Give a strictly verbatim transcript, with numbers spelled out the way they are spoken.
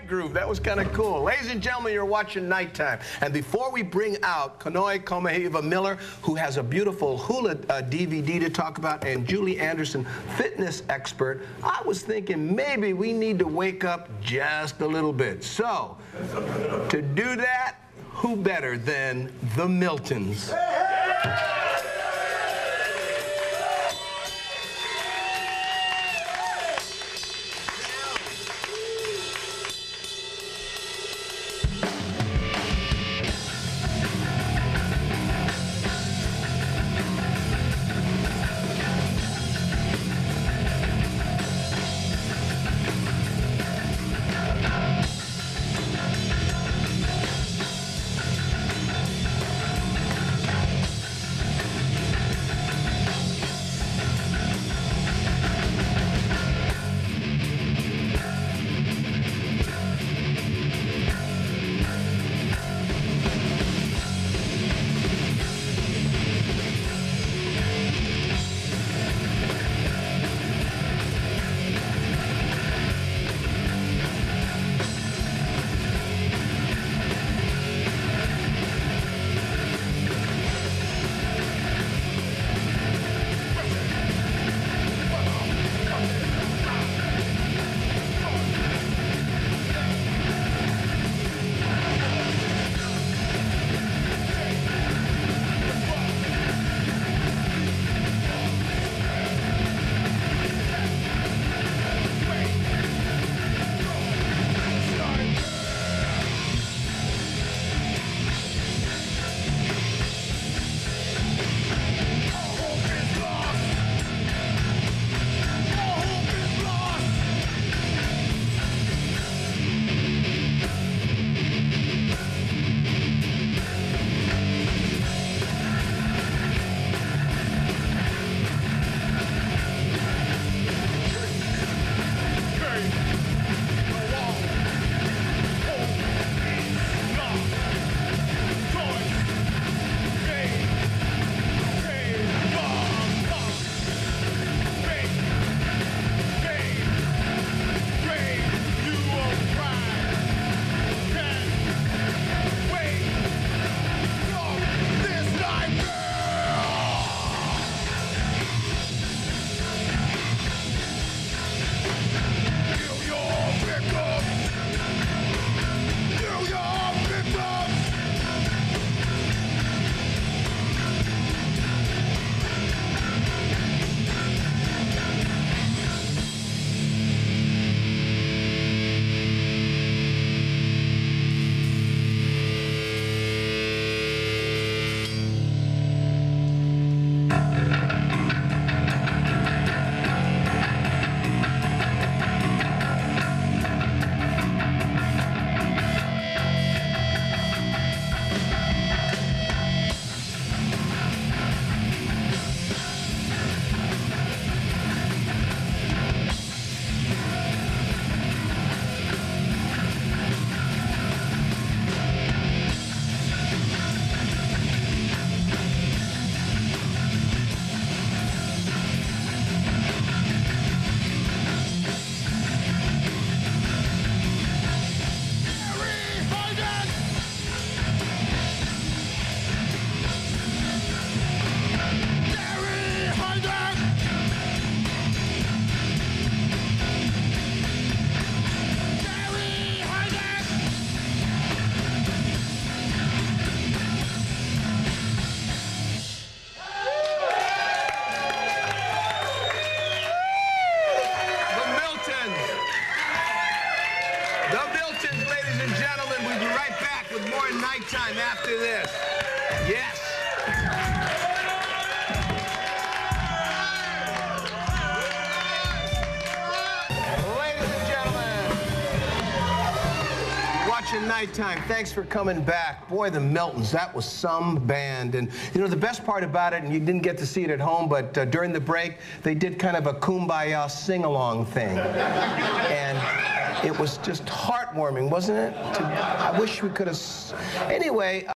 groove. That was kind of cool. Ladies and gentlemen, you're watching Nighttime. And before we bring out Kanoi Komahiva Miller, who has a beautiful hula uh, D V D to talk about, and Julie Anderson, fitness expert, I was thinking maybe we need to wake up just a little bit. So, to do that, who better than the Miltons? Nighttime after this. Yes. Ladies and gentlemen, watching Nighttime. Thanks for coming back. Boy, the Miltons, that was some band. And, you know, the best part about it, and you didn't get to see it at home, but uh, during the break, they did kind of a kumbaya sing-along thing. And it was just heartwarming, wasn't it? To, I wish we could have... Anyway...